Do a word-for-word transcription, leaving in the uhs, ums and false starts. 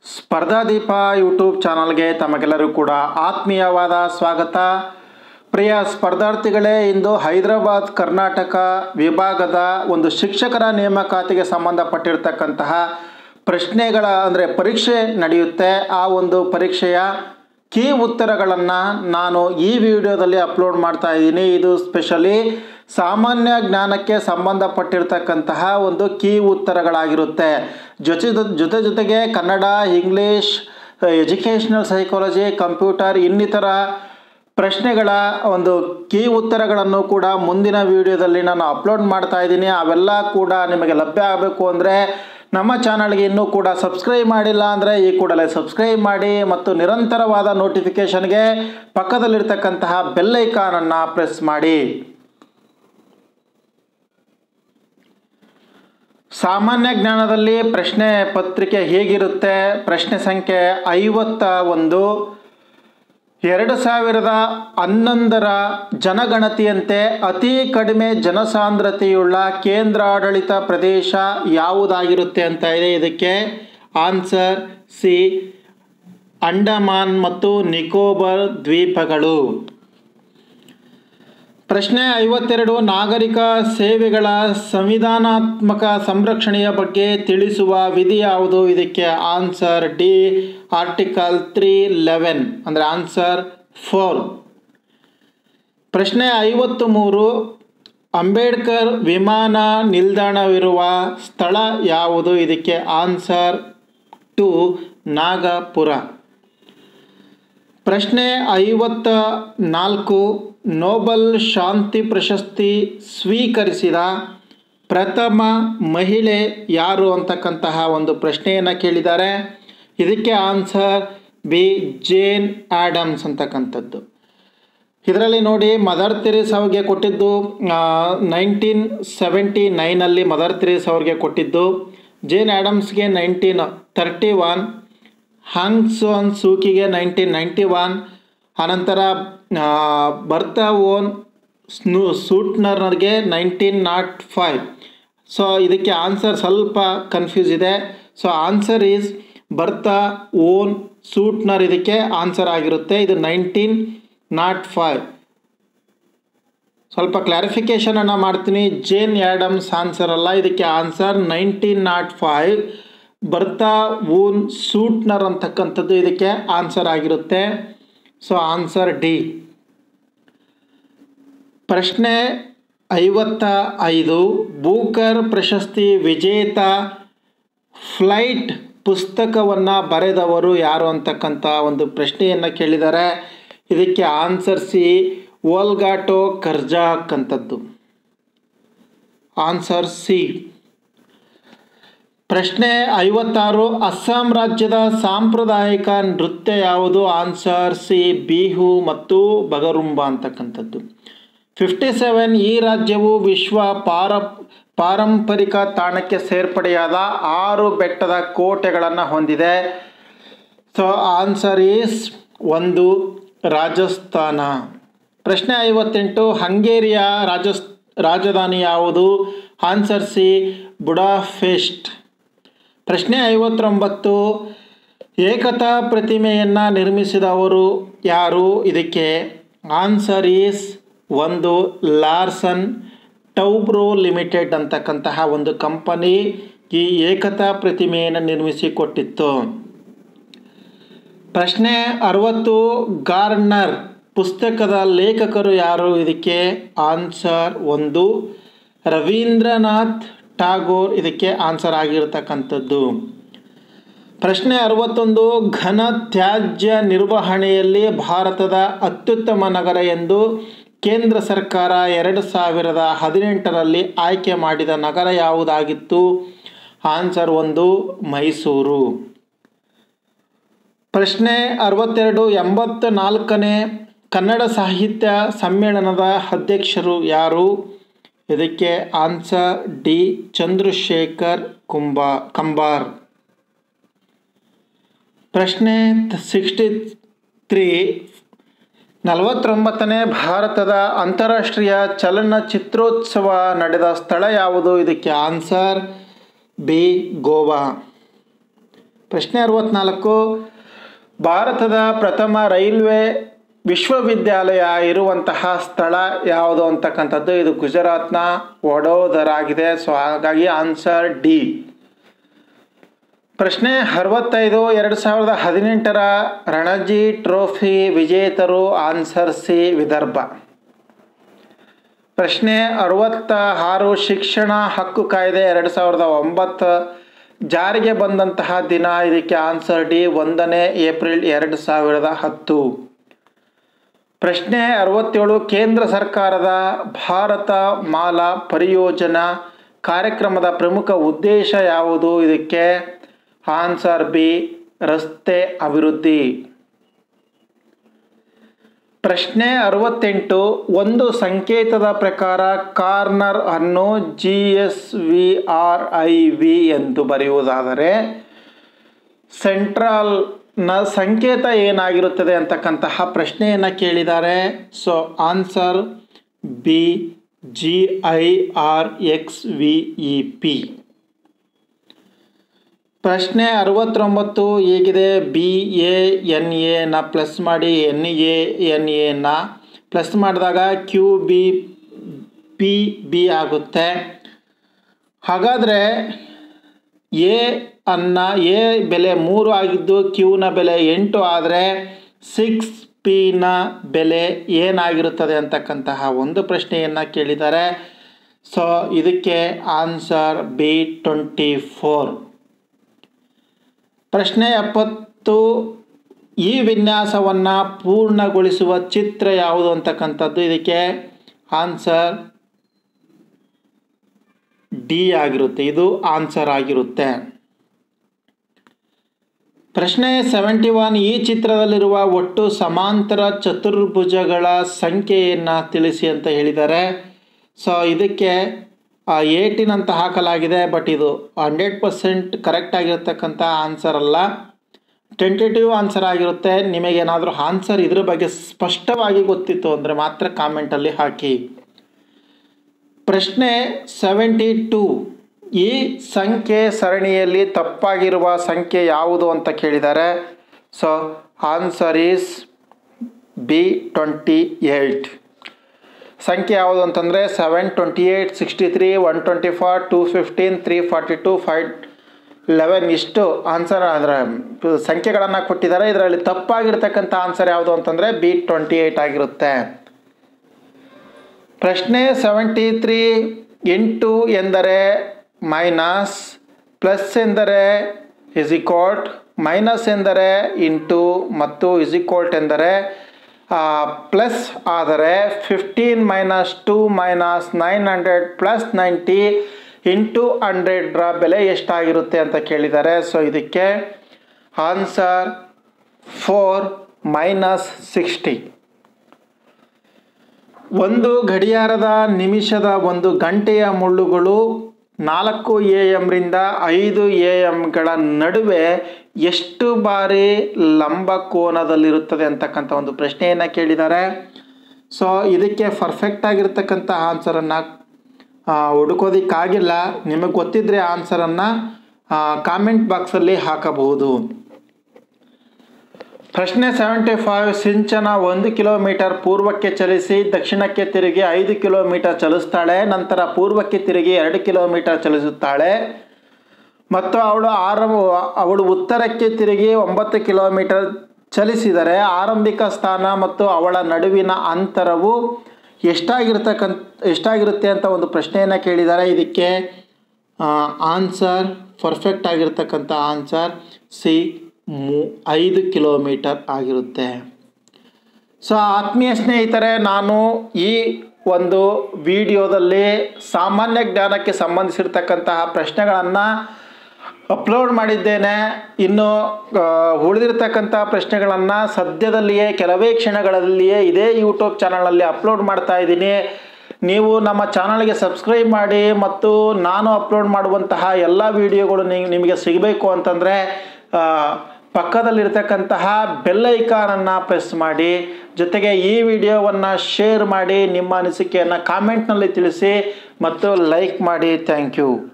Spardhadeepa YouTube ಚಾನಲ್ಗೆ ತಮಗೆಲ್ಲರೂ ಕೂಡ ಆತ್ಮೀಯವಾದ ಸ್ವಾಗತ. ಪ್ರಿಯ ಸ್ಪರ್ಧಾರ್ಥಿಗಳೇ, ಇಂದು ಹೈದರಾಬಾದ್ ಕರ್ನಾಟಕ ವಿಭಾಗದ ಒಂದು ಶಿಕ್ಷಕರ ನೇಮಕಾತಿಗೆ ಸಂಬಂಧಪಟ್ಟಿರ್ತಕ್ಕಂತಹ ಪ್ರಶ್ನೆಗಳ ಅಂದರೆ ಪರೀಕ್ಷೆ ನಡೆಯುತ್ತೆ. ಆ ಒಂದು ಪರೀಕ್ಷೆಯ ಕೀ ಉತ್ತರಗಳನ್ನು ನಾನು ಈ ವಿಡಿಯೋದಲ್ಲಿ ಅಪ್ಲೋಡ್ ಮಾಡ್ತಾ ಇದ್ದೀನಿ. ಇದು ಸ್ಪೆಷಲಿ ಸಾಮಾನ್ಯ ಜ್ಞಾನಕ್ಕೆ ಸಂಬಂಧಪಟ್ಟಿರ್ತಕ್ಕಂತಹ ಒಂದು ಕೀ ಉತ್ತರಗಳಾಗಿರುತ್ತೆ. ಜೊತೆ ಜೊತೆ ಜೊತೆಗೆ Kannada, English, educational psychology, computer ಇನ್ನಿತರ ಪ್ರಶ್ನೆಗಳ ಒಂದು ಕೀ ಉತ್ತರಗಳನ್ನು ಕೂಡ ಮುಂದಿನ ವಿಡಿಯೋದಲ್ಲಿ ನಾನು ಅಪ್ಲೋಡ್ ಮಾಡ್ತಾ ಇದ್ದೀನಿ. ಅವೆಲ್ಲ ಕೂಡ ನಿಮಗೆ ಲಭ್ಯ ಆಗಬೇಕು ಅಂದರೆ ನಮ್ಮ ಚಾನಲ್ಗೆ ಇನ್ನೂ ಕೂಡ ಸಬ್ಸ್ಕ್ರೈಬ್ ಮಾಡಿಲ್ಲ ಅಂದರೆ ಈ ಕೂಡಲೇ ಸಬ್ಸ್ಕ್ರೈಬ್ ಮಾಡಿ ಮತ್ತು ನಿರಂತರವಾದ ನೋಟಿಫಿಕೇಷನ್ಗೆ ಪಕ್ಕದಲ್ಲಿರ್ತಕ್ಕಂತಹ ಬೆಲ್ ಐಕಾನನ್ನು ಪ್ರೆಸ್ ಮಾಡಿ. ಸಾಮಾನ್ಯ ಜ್ಞಾನದಲ್ಲಿ ಪ್ರಶ್ನೆ ಪತ್ರಿಕೆ ಹೇಗಿರುತ್ತೆ? ಪ್ರಶ್ನೆ ಸಂಖ್ಯೆ ಐವತ್ತ ಒಂದು. ಎರಡು ಸಾವಿರದ ಹನ್ನೊಂದರ ಜನಗಣತಿಯಂತೆ ಅತಿ ಕಡಿಮೆ ಜನಸಾಂದ್ರತೆಯುಳ್ಳ ಕೇಂದ್ರಾಡಳಿತ ಪ್ರದೇಶ ಯಾವುದಾಗಿರುತ್ತೆ ಅಂತ ಇದೆ. ಇದಕ್ಕೆ ಆನ್ಸರ್ ಸಿ, ಅಂಡಮಾನ್ ಮತ್ತು ನಿಕೋಬಾರ್ ದ್ವೀಪಗಳು. ಪ್ರಶ್ನೆ ಐವತ್ತೆರಡು. ನಾಗರಿಕ ಸೇವೆಗಳ ಸಂವಿಧಾನಾತ್ಮಕ ಸಂರಕ್ಷಣೆಯ ಬಗ್ಗೆ ತಿಳಿಸುವ ವಿಧಿ ಯಾವುದು? ಇದಕ್ಕೆ answer D, article three eleven ಅಂದರೆ ಆನ್ಸರ್ ಫೋರ್. ಪ್ರಶ್ನೆ ಐವತ್ತು ಮೂರು. ಅಂಬೇಡ್ಕರ್ ವಿಮಾನ ನಿಲ್ದಾಣವಿರುವ ಸ್ಥಳ ಯಾವುದು? ಇದಕ್ಕೆ ಆನ್ಸರ್ ಟು, ನಾಗಪುರ. ಪ್ರಶ್ನೆ ಐವತ್ತ ನಾಲ್ಕು. ನೊಬೆಲ್ ಶಾಂತಿ ಪ್ರಶಸ್ತಿ ಸ್ವೀಕರಿಸಿದ ಪ್ರಥಮ ಮಹಿಳೆ ಯಾರು ಅಂತಕ್ಕಂತಹ ಒಂದು ಪ್ರಶ್ನೆಯನ್ನು ಕೇಳಿದ್ದಾರೆ. ಇದಕ್ಕೆ ಆನ್ಸರ್ ಬಿ, ಜೇನ್ ಆಡಮ್ಸ್ ಅಂತಕ್ಕಂಥದ್ದು. ಇದರಲ್ಲಿ ನೋಡಿ, ಮದರ್ ತೆರೇಸಾ ಅವ್ರಿಗೆ ಕೊಟ್ಟಿದ್ದು ನೈನ್ಟೀನ್ ಸೆವೆಂಟಿ ನೈನಲ್ಲಿ ಮದರ್ ತೆರೇಸಾ ಅವ್ರಿಗೆ ಕೊಟ್ಟಿದ್ದು. ಜೇನ್ ಆಡಮ್ಸ್ಗೆ nineteen thirty one, Aung San ಸೂಕಿಗೆ ನೈನ್ಟೀನ್ ನೈಂಟಿ ಒನ್, ಅನಂತರ ಬರ್ತಾ ಓನ್ ಸ್ನೂ ಸೂಟ್ನರ್ಗೆ ನೈನ್ಟೀನ್ ನಾಟ್ ಫೈವ್. ಸೊ ಇದಕ್ಕೆ ಆನ್ಸರ್ ಸ್ವಲ್ಪ ಕನ್ಫ್ಯೂಸ್ ಇದೆ. So answer is Bertha von Suttner ಇದಕ್ಕೆ ಆನ್ಸರ್ ಆಗಿರುತ್ತೆ. ಇದು ನೈನ್ಟೀನ್ ನಾಟ್ ಫೈವ್. ಸ್ವಲ್ಪ ಕ್ಲಾರಿಫಿಕೇಷನನ್ನು ಮಾಡ್ತೀನಿ. ಜೇನ್ ಆಡಮ್ಸ್ ಆನ್ಸರ್ ಅಲ್ಲ, ಇದಕ್ಕೆ answer nineteen naught five. Bertha von Suttner ಅಂತಕ್ಕಂಥದ್ದು ಇದಕ್ಕೆ ಆನ್ಸರ್ ಆಗಿರುತ್ತೆ. So answer D. ಪ್ರಶ್ನೆ ಐವತ್ತ ಐದು. ಬೂಕರ್ ಪ್ರಶಸ್ತಿ ವಿಜೇತ ಫ್ಲೈಟ್ ಪುಸ್ತಕವನ್ನು ಬರೆದವರು ಯಾರು ಅಂತಕ್ಕಂಥ ಒಂದು ಪ್ರಶ್ನೆಯನ್ನು ಕೇಳಿದ್ದಾರೆ. ಇದಕ್ಕೆ ಆನ್ಸರ್ ಸಿ, ವೋಲ್ಗಾಟೋ ಕರ್ಜಾಕ್ ಅಂತದ್ದು. Answer C. ಪ್ರಶ್ನೆ ಐವತ್ತಾರು. ಅಸ್ಸಾಂ ರಾಜ್ಯದ ಸಾಂಪ್ರದಾಯಿಕ ನೃತ್ಯ ಯಾವುದು? ಆನ್ಸರ್ ಸಿ, ಬಿಹು ಮತ್ತು ಬಗರುಂಬ ಅಂತಕ್ಕಂಥದ್ದು. Fifty seven. ಈ ರಾಜ್ಯವು ವಿಶ್ವ ಪಾರ ಪಾರಂಪರಿಕ ತಾಣಕ್ಕೆ ಸೇರ್ಪಡೆಯಾದ ಆರು ಬೆಟ್ಟದ ಕೋಟೆಗಳನ್ನು ಹೊಂದಿದೆ. ಸೊ ಆನ್ಸರ್ ಈಸ್ ಒಂದು, ರಾಜಸ್ಥಾನ. ಪ್ರಶ್ನೆ ಐವತ್ತೆಂಟು. ಹಂಗೇರಿಯ ರಾಜಸ್ ರಾಜಧಾನಿ ಯಾವುದು? Answer C, Budapest. ಪ್ರಶ್ನೆ ಐವತ್ತೊಂಬತ್ತು. ಏಕತಾ ಪ್ರತಿಮೆಯನ್ನು ನಿರ್ಮಿಸಿದವರು ಯಾರು? ಇದಕ್ಕೆ ಆನ್ಸರ್ ಈಸ್ ಒಂದು, ಲಾರ್ಸನ್ ಟೌಬ್ರೋ ಲಿಮಿಟೆಡ್ ಅಂತಕ್ಕಂತಹ ಒಂದು ಕಂಪನಿ ಈ ಏಕತಾ ಪ್ರತಿಮೆಯನ್ನು ನಿರ್ಮಿಸಿಕೊಟ್ಟಿತ್ತು. ಪ್ರಶ್ನೆ ಅರವತ್ತು. ಗಾರ್ಡ್ನರ್ ಪುಸ್ತಕದ ಲೇಖಕರು ಯಾರು? ಇದಕ್ಕೆ ಆನ್ಸರ್ ಒಂದು, ರವೀಂದ್ರನಾಥ್ ಟಾಗೋರ್ ಇದಕ್ಕೆ ಆನ್ಸರ್ ಆಗಿರತಕ್ಕಂಥದ್ದು. ಪ್ರಶ್ನೆ ಅರವತ್ತೊಂದು. ಘನ ತ್ಯಾಜ್ಯ ನಿರ್ವಹಣೆಯಲ್ಲಿ ಭಾರತದ ಅತ್ಯುತ್ತಮ ನಗರ ಎಂದು ಕೇಂದ್ರ ಸರ್ಕಾರ ಎರಡು ಸಾವಿರದ ಹದಿನೆಂಟರಲ್ಲಿ ಆಯ್ಕೆ ಮಾಡಿದ ನಗರ ಯಾವುದಾಗಿತ್ತು? ಆನ್ಸರ್ ಒಂದು, ಮೈಸೂರು. ಪ್ರಶ್ನೆ ಅರವತ್ತೆರಡು. ಎಂಬತ್ತ ನಾಲ್ಕನೇ ಕನ್ನಡ ಸಾಹಿತ್ಯ ಸಮ್ಮೇಳನದ ಅಧ್ಯಕ್ಷರು ಯಾರು? ಇದಕ್ಕೆ ಆನ್ಸರ್ ಡಿ, ಚಂದ್ರಶೇಖರ್ ಕುಂಬಾ ಕಂಬಾರ್. ಪ್ರಶ್ನೆ ಸಿಕ್ಸ್ಟಿ ತ್ರೀ. ನಲವತ್ತೊಂಬತ್ತನೇ ಭಾರತದ ಅಂತಾರಾಷ್ಟ್ರೀಯ ಚಲನಚಿತ್ರೋತ್ಸವ ನಡೆದ ಸ್ಥಳ ಯಾವುದು? ಇದಕ್ಕೆ ಆನ್ಸರ್ ಬಿ, ಗೋವಾ. ಪ್ರಶ್ನೆ ಅರವತ್ನಾಲ್ಕು, ಭಾರತದ ಪ್ರಥಮ ರೈಲ್ವೆ ವಿಶ್ವವಿದ್ಯಾಲಯ ಇರುವಂತಹ ಸ್ಥಳ ಯಾವುದು ಅಂತಕ್ಕಂಥದ್ದು. ಇದು ಗುಜರಾತ್ನ ವಡೋದರ ಆಗಿದೆ. ಸೊ ಹಾಗಾಗಿ ಆನ್ಸರ್ ಡಿ. ಪ್ರಶ್ನೆ ಅರವತ್ತೈದು, ಎರಡು ಸಾವಿರದ ಹದಿನೆಂಟರ ರಣಜಿ ಟ್ರೋಫಿ ವಿಜೇತರು. Answer C, Vidarbha. ಪ್ರಶ್ನೆ ಅರವತ್ತ ಆರು, ಶಿಕ್ಷಣ ಹಕ್ಕು ಕಾಯ್ದೆ ಎರಡು ಸಾವಿರದ ಒಂಬತ್ತು ಜಾರಿಗೆ ಬಂದಂತಹ ದಿನ. ಇದಕ್ಕೆ ಆನ್ಸರ್ ಡಿ, ಒಂದನೇ ಏಪ್ರಿಲ್ ಎರಡು ಸಾವಿರದ ಹತ್ತು. ಪ್ರಶ್ನೆ ಅರವತ್ತೇಳು, ಕೇಂದ್ರ ಸರ್ಕಾರದ ಭಾರತ ಮಾಲಾ ಪರಿಯೋಜನಾ ಕಾರ್ಯಕ್ರಮದ ಪ್ರಮುಖ ಉದ್ದೇಶ ಯಾವುದು. ಇದಕ್ಕೆ ಆನ್ಸರ್ ಬಿ, ರಸ್ತೆ ಅಭಿವೃದ್ಧಿ. ಪ್ರಶ್ನೆ ಅರವತ್ತೆಂಟು, ಒಂದು ಸಂಕೇತದ ಪ್ರಕಾರ ಕಾರ್ನರ್ ಅನ್ನು G S V R I V ಎಂದು ಬರೆಯುವುದಾದರೆ ಸೆಂಟ್ರಲ್ನ ಸಂಕೇತ ಏನಾಗಿರುತ್ತದೆ ಅಂತಕ್ಕಂತಹ ಪ್ರಶ್ನೆಯನ್ನು ಕೇಳಿದ್ದಾರೆ. So answer B, G I R X V E P. ಪ್ರಶ್ನೆ ಅರವತ್ತೊಂಬತ್ತು ಹೇಗಿದೆ, B A N N plus ಮಾಡಿ N A N N plus ಮಾಡಿದಾಗ ಕ್ಯೂ ಬಿ ಪಿ ಬಿ ಆಗುತ್ತೆ. ಹಾಗಾದರೆ ಎ ಅನ್ನ ಎ ಬೆಲೆ ಮೂರು ಆಗಿದ್ದು ಕ್ಯೂನ ಬೆಲೆ ಎಂಟು ಆದರೆ ಸಿಕ್ಸ್ ಪಿನ ಬೆಲೆ ಏನಾಗಿರುತ್ತದೆ ಅಂತಕ್ಕಂತಹ ಒಂದು ಪ್ರಶ್ನೆಯನ್ನು ಕೇಳಿದ್ದಾರೆ. ಸೊ ಇದಕ್ಕೆ ಆನ್ಸರ್ ಬಿ, ಟ್ವೆಂಟಿ ಫೋರ್. ಪ್ರಶ್ನೆ ಎಪ್ಪತ್ತು, ಈ ವಿನ್ಯಾಸವನ್ನು ಪೂರ್ಣಗೊಳಿಸುವ ಚಿತ್ರ ಯಾವುದು ಅಂತಕ್ಕಂಥದ್ದು. ಇದಕ್ಕೆ ಆನ್ಸರ್ ಡಿ ಆಗಿರುತ್ತೆ. ಇದು ಆನ್ಸರ್ ಆಗಿರುತ್ತೆ. ಪ್ರಶ್ನೆ ಸೆವೆಂಟಿ ಒನ್, ಈ ಚಿತ್ರದಲ್ಲಿರುವ ಒಟ್ಟು ಸಮಾಂತರ ಚತುರ್ಭುಜಗಳ ಸಂಖ್ಯೆಯನ್ನು ತಿಳಿಸಿ ಅಂತ ಹೇಳಿದ್ದಾರೆ. ಸೊ ಇದಕ್ಕೆ ಏಯ್ಟೀನ್ ಅಂತ ಹಾಕಲಾಗಿದೆ. ಬಟ್ ಇದು ಹಂಡ್ರೆಡ್ ಪರ್ಸೆಂಟ್ ಕರೆಕ್ಟ್ ಆಗಿರತಕ್ಕಂಥ ಆನ್ಸರ್ ಅಲ್ಲ, ಟೆಂಟೇಟಿವ್ ಆನ್ಸರ್ ಆಗಿರುತ್ತೆ. ನಿಮಗೇನಾದರೂ ಆನ್ಸರ್ ಇದ್ರ ಬಗ್ಗೆ ಸ್ಪಷ್ಟವಾಗಿ ಗೊತ್ತಿತ್ತು ಅಂದರೆ ಮಾತ್ರ ಕಾಮೆಂಟಲ್ಲಿ ಹಾಕಿ. ಪ್ರಶ್ನೆ ಸೆವೆಂಟಿ ಟೂ, ಈ ಸಂಖ್ಯೆ ಸರಣಿಯಲ್ಲಿ ತಪ್ಪಾಗಿರುವ ಸಂಖ್ಯೆ ಯಾವುದು ಅಂತ ಕೇಳಿದ್ದಾರೆ. So answer is B, twenty eight. ಸಂಖ್ಯೆ ಯಾವುದು ಅಂತಂದರೆ seven, twenty eight, sixty three, one twenty four, two fifteen, three forty two, five eleven ಇಷ್ಟು ಆನ್ಸರ್ ಅದರ ಸಂಖ್ಯೆಗಳನ್ನು ಕೊಟ್ಟಿದ್ದಾರೆ. ಇದರಲ್ಲಿ ತಪ್ಪಾಗಿರ್ತಕ್ಕಂಥ ಆನ್ಸರ್ ಯಾವುದು ಅಂತಂದರೆ ಬಿ, ಟ್ವೆಂಟಿ ಏಯ್ಟ್ ಆಗಿರುತ್ತೆ. ಪ್ರಶ್ನೆ ಸೆವೆಂಟಿ ತ್ರೀ, ಎಂಟು ಎಂದರೆ ಮೈನಸ್, ಪ್ಲಸ್ ಎಂದರೆ ಇಸ್ ಈಕ್ವಲ್ಟ್, ಮೈನಸ್ ಎಂದರೆ ಇಂಟು ಮತ್ತು ಇಸ್ ಈಕ್ವಲ್ಟ್ ಎಂದರೆ ಪ್ಲಸ್ ಆದರೆ fifteen minus two minus nine hundred plus ninety into ಹಂಡ್ರೆಡ್ರ ಬೆಲೆ ಎಷ್ಟಾಗಿರುತ್ತೆ ಅಂತ ಕೇಳಿದ್ದಾರೆ. ಸೊ ಇದಕ್ಕೆ ಆನ್ಸರ್ ಫೋರ್, ಮೈನಸ್ ಸಿಕ್ಸ್ಟಿ. ಒಂದು ಗಡಿಯಾರದ ನಿಮಿಷದ ಒಂದು ಗಂಟೆಯ ಮುಳ್ಳುಗಳು ನಾಲ್ಕು ಎ ಎಮ್ರಿಂದ ಐದು ಎ ಎಮ್ಗಳ ನಡುವೆ ಎಷ್ಟು ಬಾರಿ ಲಂಬ ಕೋನದಲ್ಲಿರುತ್ತದೆ ಅಂತಕ್ಕಂಥ ಒಂದು ಪ್ರಶ್ನೆಯನ್ನು ಕೇಳಿದ್ದಾರೆ. ಸೊ ಇದಕ್ಕೆ ಪರ್ಫೆಕ್ಟ್ ಆಗಿರ್ತಕ್ಕಂಥ ಆನ್ಸರನ್ನು ಹುಡುಕೋದಕ್ಕಾಗಿಲ್ಲ. ನಿಮಗೆ ಗೊತ್ತಿದ್ದರೆ ಆನ್ಸರನ್ನು ಕಾಮೆಂಟ್ ಬಾಕ್ಸಲ್ಲಿ ಹಾಕಬಹುದು. ಪ್ರಶ್ನೆ ಸೆವೆಂಟಿ ಫೈವ್, ಸಿಂಚನ ಒಂದು ಕಿಲೋಮೀಟರ್ ಪೂರ್ವಕ್ಕೆ ಚಲಿಸಿ ದಕ್ಷಿಣಕ್ಕೆ ತಿರುಗಿ ಐದು ಕಿಲೋಮೀಟರ್ ಚಲಿಸ್ತಾಳೆ. ನಂತರ ಪೂರ್ವಕ್ಕೆ ತಿರುಗಿ ಎರಡು ಕಿಲೋಮೀಟರ್ ಚಲಿಸುತ್ತಾಳೆ ಮತ್ತು ಅವಳು ಆರಂಭ ಅವಳು ಉತ್ತರಕ್ಕೆ ತಿರುಗಿ ಒಂಬತ್ತು ಕಿಲೋಮೀಟರ್ ಚಲಿಸಿದರೆ ಆರಂಭಿಕ ಸ್ಥಾನ ಮತ್ತು ಅವಳ ನಡುವಿನ ಅಂತರವು ಎಷ್ಟಾಗಿರ್ತಕ್ಕಂಥ ಎಷ್ಟಾಗಿರುತ್ತೆ ಅಂತ ಒಂದು ಪ್ರಶ್ನೆಯನ್ನು ಕೇಳಿದ್ದಾರೆ. ಇದಕ್ಕೆ ಆನ್ಸರ್ ಪರ್ಫೆಕ್ಟ್ ಆಗಿರ್ತಕ್ಕಂಥ ಆನ್ಸರ್ ಸಿ, ಮೂ ಐದು ಕಿಲೋಮೀಟರ್ ಆಗಿರುತ್ತೆ. ಸೊ ಆತ್ಮೀಯ ಸ್ನೇಹಿತರೆ, ನಾನು ಈ ಒಂದು ವಿಡಿಯೋದಲ್ಲಿ ಸಾಮಾನ್ಯ ಜ್ಞಾನಕ್ಕೆ ಸಂಬಂಧಿಸಿರ್ತಕ್ಕಂತಹ ಪ್ರಶ್ನೆಗಳನ್ನು ಅಪ್ಲೋಡ್ ಮಾಡಿದ್ದೇನೆ. ಇನ್ನು ಉಳಿದಿರ್ತಕ್ಕಂಥ ಪ್ರಶ್ನೆಗಳನ್ನು ಸದ್ಯದಲ್ಲಿಯೇ ಕೆಲವೇ ಕ್ಷಣಗಳಲ್ಲಿಯೇ ಇದೇ ಯೂಟ್ಯೂಬ್ ಚಾನಲಲ್ಲಿ ಅಪ್ಲೋಡ್ ಮಾಡ್ತಾ ಇದ್ದೀನಿ. ನೀವು ನಮ್ಮ ಚಾನಲ್ಗೆ ಸಬ್ಸ್ಕ್ರೈಬ್ ಮಾಡಿ ಮತ್ತು ನಾನು ಅಪ್ಲೋಡ್ ಮಾಡುವಂತಹ ಎಲ್ಲ ವಿಡಿಯೋಗಳು ನಿಮಗೆ ಸಿಗಬೇಕು ಅಂತಂದರೆ ಪಕ್ಕದಲ್ಲಿರ್ತಕ್ಕಂತಹ ಬೆಲ್ ಐಕಾನನ್ನು ಪ್ರೆಸ್ ಮಾಡಿ. ಜೊತೆಗೆ ಈ ವಿಡಿಯೋವನ್ನು ಶೇರ್ ಮಾಡಿ, ನಿಮ್ಮ ಅನಿಸಿಕೆಯನ್ನು ಕಾಮೆಂಟ್ನಲ್ಲಿ ತಿಳಿಸಿ ಮತ್ತು ಲೈಕ್ ಮಾಡಿ. Thank you.